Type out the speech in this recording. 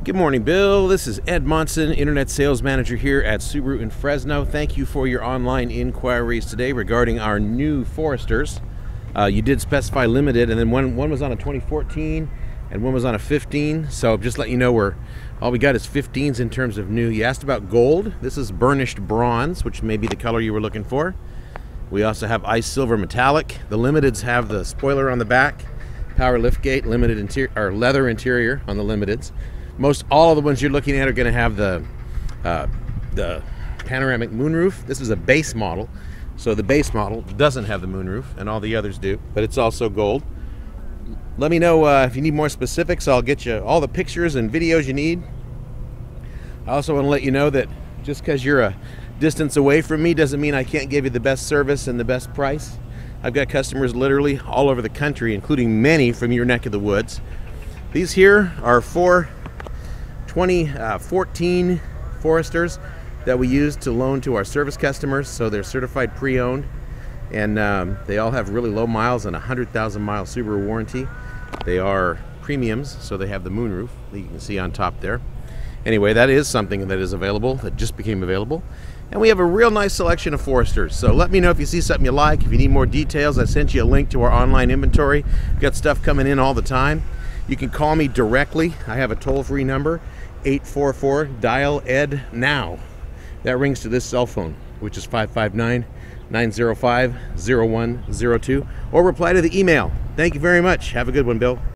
Good morning, Bill. This is Ed Monson, Internet Sales Manager here at Subaru in Fresno. Thank you for your online inquiries today regarding our new Foresters. You did specify limited, and then one was on a 2014 and one was on a 15. So just let you know, all we got is 15s in terms of new. You asked about gold. This is burnished bronze, which may be the color you were looking for. We also have ice silver metallic. The limiteds have the spoiler on the back, power liftgate, limited interior or leather interior on the limiteds. Most all of the ones you're looking at are going to have the panoramic moonroof. This is a base model, so the base model doesn't have the moonroof, and all the others do, but it's also gold. Let me know if you need more specifics. I'll get you all the pictures and videos you need. I also want to let you know that just because you're a distance away from me doesn't mean I can't give you the best service and the best price. I've got customers literally all over the country, including many from your neck of the woods. These here are 2014 Foresters that we use to loan to our service customers, so they're certified pre-owned, and they all have really low miles and 100,000 mile Subaru warranty. They are premiums, so they have the moonroof that you can see on top there. Anyway, that is something that is available, that just became available, and we have a real nice selection of Foresters. So let me know if you see something you like. If you need more details, I sent you a link to our online inventory. We've got stuff coming in all the time. You can call me directly. I have a toll-free number, 844-DIAL-ED-NOW. That rings to this cell phone, which is 559-905-0102, or reply to the email. Thank you very much. Have a good one, Bill.